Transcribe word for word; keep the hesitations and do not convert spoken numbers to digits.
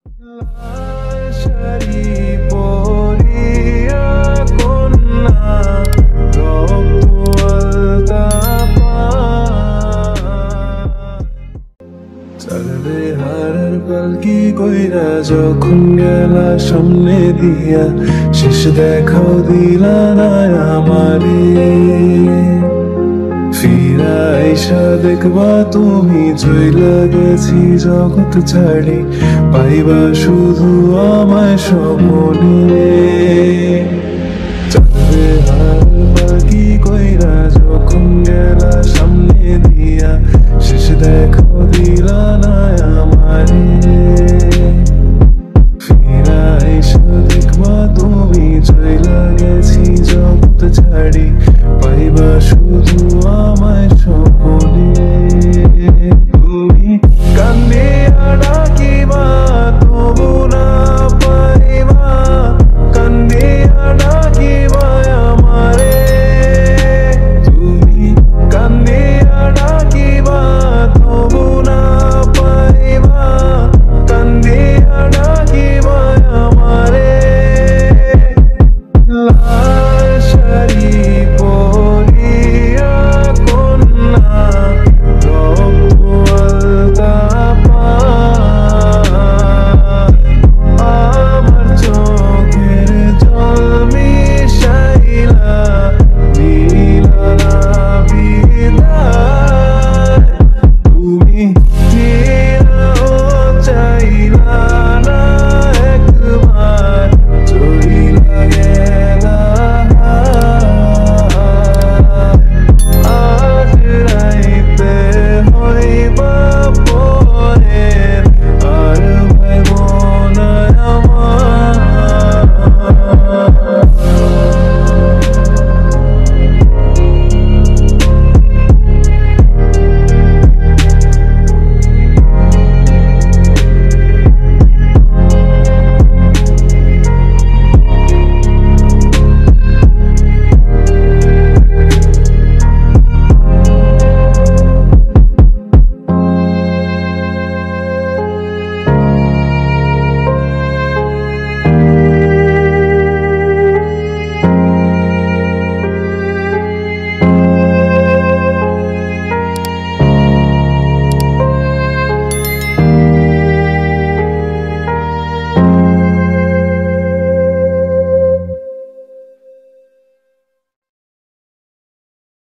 লাশারি পরিয়া কন্যা রক্ত আলতা চলবে হারার পালকি কইরা যখন গেলা সামনে দিয়া শেষ দেখাও দিলা না আমারে ফিরা আইসা দেখবা তুমি চইলা গেছি জগৎ ছাড়ি পাইবা শুধু আমায় স্বপ্নে চলবে হার বাকি কইরা যখন গেলা সামনে দিয়া শেষ দেখাও দিলা না আমারে ফিরা আইসা দেখবা তুমি চইলা গেছি জগৎ ছাড়ি পাইবা শুধু আমায় স্বপ্নে তুমি কান্দিয়া ডাকিবা তবু না পাইবা কান্দিয়া ডাকিবা আমারে তুমি কান্দিয়া ডাকিবা তবু না পাইবা কান্দিয়া ডাকিবা আমারে লাশারি পরিয়া কন্যা রক্ত আলতা আমার চোখের জল মিশাইলা দিলা না বিদায় তুমি নিয়েও চাইলা